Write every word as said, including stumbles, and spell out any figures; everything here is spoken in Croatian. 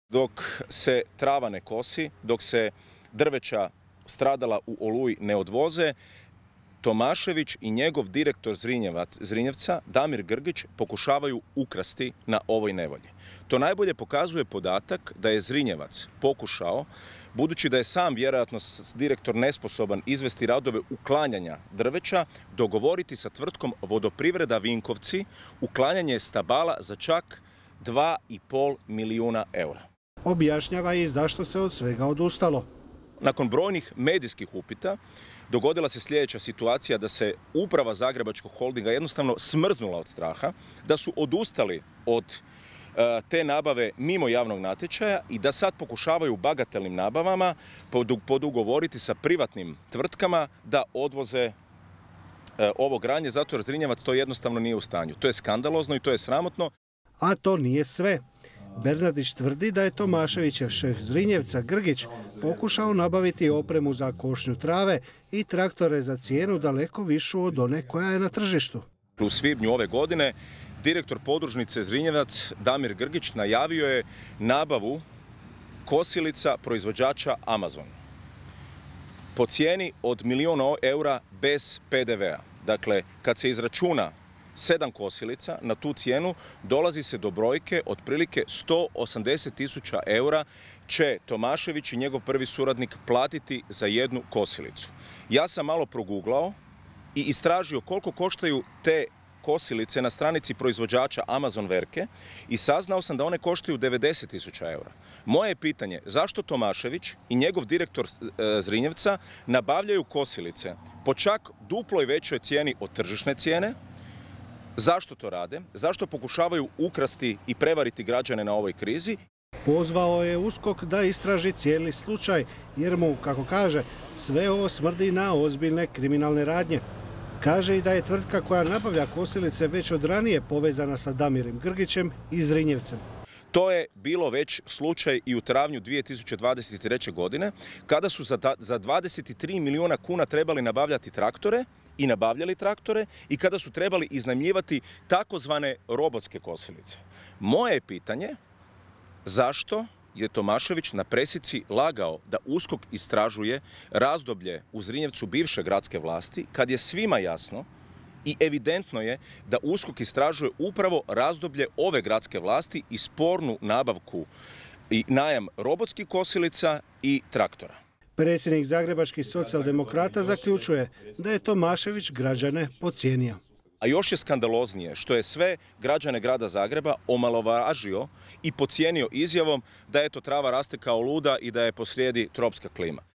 Dok se trava ne kosi, dok se drveća stradala u Oluji ne odvoze, Tomašević i njegov direktor Zrinjevca, Damir Grgić, pokušavaju ukrasti na ovoj nevolji. To najbolje pokazuje podatak da je Zrinjevac pokušao, budući da je sam vjerojatno direktor nesposoban izvesti radove uklanjanja drveća, dogovoriti sa tvrtkom Vodoprivreda Vinkovci uklanjanje stabala za čak dva i pol milijuna eura. Objašnjava i zašto se od svega odustalo. Nakon brojnih medijskih upita dogodila se sljedeća situacija da se uprava Zagrebačkog holdinga jednostavno smrznula od straha, da su odustali od e, te nabave mimo javnog natječaja i da sad pokušavaju bagatelnim nabavama podugovoriti sa privatnim tvrtkama da odvoze e, ovo granje, zato jer Zrinjevac to jednostavno nije u stanju. To je skandalozno i to je sramotno. A to nije sve. Bernardić tvrdi da je Tomaševićev šef Zrinjevca Grgić pokušao nabaviti opremu za košnju trave i traktore za cijenu daleko višu od one koja je na tržištu. U svibnju ove godine direktor podružnice Zrinjevac Damir Grgić najavio je nabavu kosilica proizvođača Amazon po cijeni od milijun eura bez P D V-a. Dakle, kad se izračuna sedam kosilica na tu cijenu, dolazi se do brojke otprilike sto osamdeset tisuća eura će Tomašević i njegov prvi suradnik platiti za jednu kosilicu. Ja sam malo proguglao i istražio koliko koštaju te kosilice na stranici proizvođača Amazon Verke i saznao sam da one koštaju devedeset tisuća eura. Moje je pitanje zašto Tomašević i njegov direktor Zrinjevca nabavljaju kosilice po čak duploj većoj cijeni od tržišne cijene. Zašto to rade? Zašto pokušavaju ukrasti i prevariti građane na ovoj krizi? Pozvao je USKOK da istraži cijeli slučaj, jer mu, kako kaže, sve ovo smrdi na ozbiljne kriminalne radnje. Kaže i da je tvrtka koja nabavlja kosilice već od ranije povezana sa Damirom Grgićem i Zrinjevcem. To je bilo već slučaj i u travnju dvije tisuće dvadeset treće. godine, kada su za dvadeset tri milijuna kuna trebali nabavljati traktore i nabavljali traktore i kada su trebali iznajmljivati takozvane robotske kosilice. Moje je pitanje zašto je Tomašević na presici lagao da USKOK istražuje razdoblje u Zrinjevcu bivše gradske vlasti, kad je svima jasno i evidentno je da USKOK istražuje upravo razdoblje ove gradske vlasti i spornu nabavku i najam robotskih kosilica i traktora. Predsjednik zagrebačkih socijaldemokrata zaključuje da je Tomašević građane podcijenio. A još je skandaloznije što je sve građane grada Zagreba omalovažio i podcijenio izjavom da eto trava raste kao luda i da je posrijedi tropska klima.